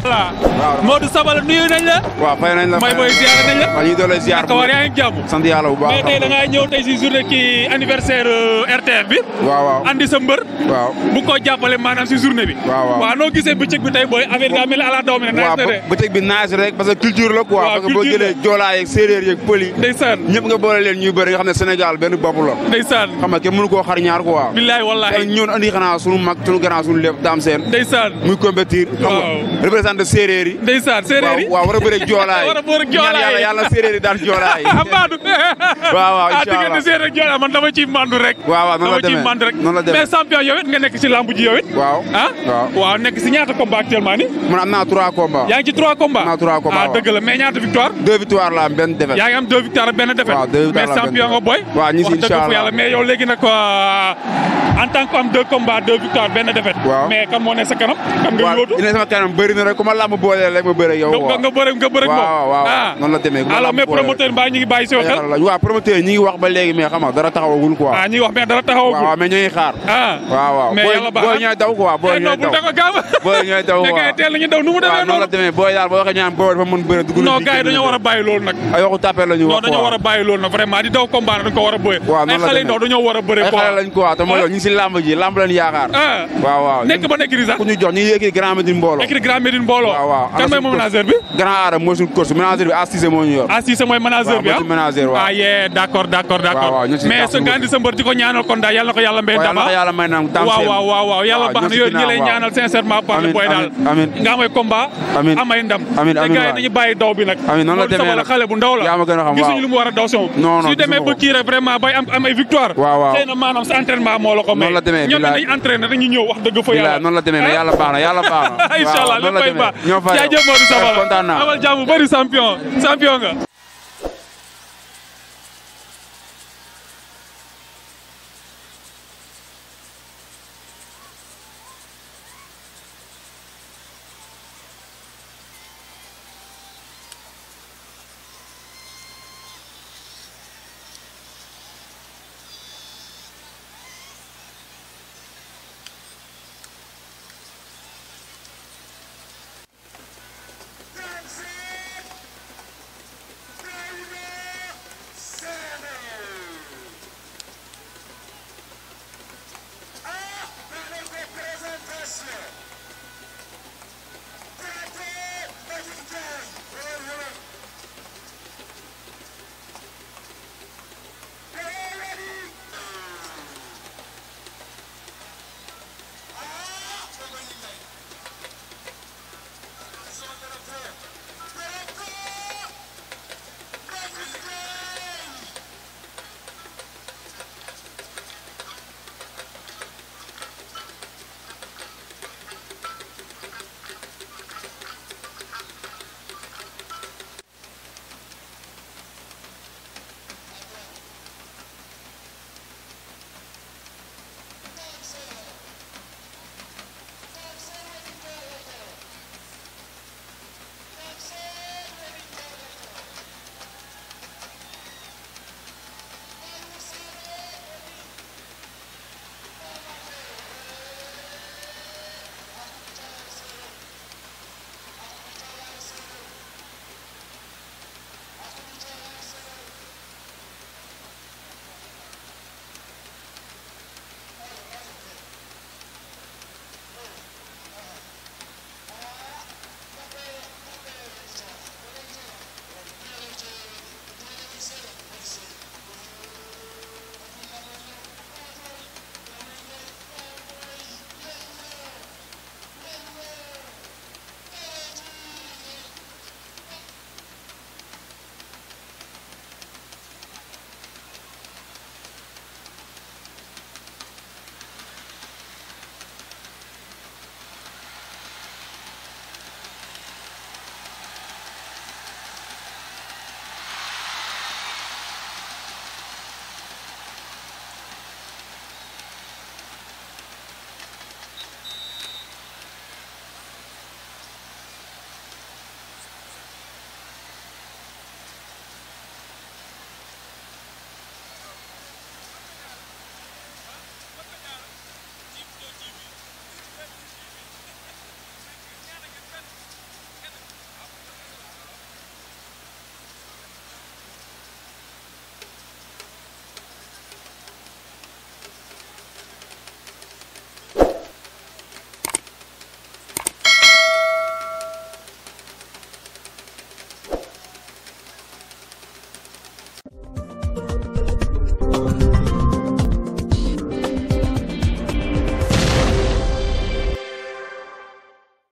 voilà Modou Sabala nuyu nañ la. waaw fay nañ la may booy ziar nañ la. waaw ñu doole ziar bu baax yaa ngi jàmm. sant yàlla bu baax mais tey da ngaa ñëw tey si journée kii anniversaire RTF bi. waaw andi sa mbër. waaw bu ko jàppale maanaam si journée bi. waaw noo gisee bëccëg bi tey booy affaire daa mel ni ala daw mi ne. waaw bëccëg bi naaj rek parce que culture la quoi. parce que boo jëlee joolaa yeeg séeréer yeeg pël yi. ndeysaan ñëpp nga boole leen ñuy bëri nga xam ne Sénégal benn bopp la. ndeysaan xam nga kenn mënu koo xar ñaar quoi. billaay wallaay ñoon andi xanaa sunu mag sunu grand sunu lépp daam seen. ndeysaan muy compétir. xam nga représenté séeréer yi. ndeysaan séeréer yi waaw war a bëre joolaa yi. war a bëre joolaa yi yàlla séeréer yi daan joolaa yi. Amadou. waaw incha allah diggante séeréer ak joolaa man dama ciy mandu rek. waaw noonu la demee dama ciy mandu rek. noonu la demee mais champion yow it nga nekk ci lamb ji yow it. waaw waaw nekk si ñaata combat actuellement ni man am naa 3 combats. yaa ngi ci 3 combats. am naa 3 combats dëgg la mais ñaata victoire. 2 victoires la am benn défaite. yaa ngi am 2 victoires benn défaite. waaw 2 victoires mais champion nga boy. waaw ñu si incha allah yàlla mais yow léegi nag en tant que am 2 combats 2 victoires benn défaite. waaw mais kan moo ne sa kanam. kan nga yóotu waaw sama kanam bëri na rek ku ma làmb boole rek ma bëre yow. nga bëre moom. waaw noonu la demee. alors mais promoteur mbaa ñu ngi bàyyi si xel. waaw promoteur ñi ngi wax ba léegi mais xam nga dara taxawagul quoi. ñi ngi wax mais dara taxawagul. waaw mais ñu ngi xaar. waaw mais yàlla baax booy ñooy daw quoi booy ñooy daw. booy ñooy daw mais gars yi teel nañu daw nu mu demee noonu. noonu la demee booy daal boo waxee ñaan booy dafa mën bëre dugg non gars yi dañoo war a bàyyi loolu nag. ay waxu tapé la ñu wax non dañoo war a bàyyi loolu nag vraiment di daw combat dañ ko war a bëre. waaw noonu la demee ay xale ndaw dañoo war a bëre ay xale lañ quoi te mooy ñu ngi si lamb ji lamb lañ yaakaar. waaw nekk ba nekk sax ku ñu jox ñu ngi yéegi Grand Médine mbooloo. écrit Grand Médine mbooloo. waaw kan mooy manager bi. Grand Adam mooy suñu coach manager bi Assise moo ñu yor. Assise mooy manager bi manager waaw. yee d'accord mais sa nga andi sa mbër di ko ñaanal kon daal yàlla na ko yàlla may dama. yàlla may na tam seen waaw yàlla baax na yooyu ñi lay ñaanal sincèrement par le boy daal nga amay combat amay ndam te gars yi nañu bàyyi daw bi nag noonu la demee nag xale bu ndaw la yaa ma gën a xam gisuñu lu mu war a daw son su demee ba kii rek vraiment bay am ay victoire xëy na maanaam sa entraînement moo la ko may ñoom dañuy entraîné dañu ñëw wax dëgg fa yàlla noonu la demee mais yàlla baax na inchaallah léppay baax jaajëf Modou Sabala amal jàmm bari champion nga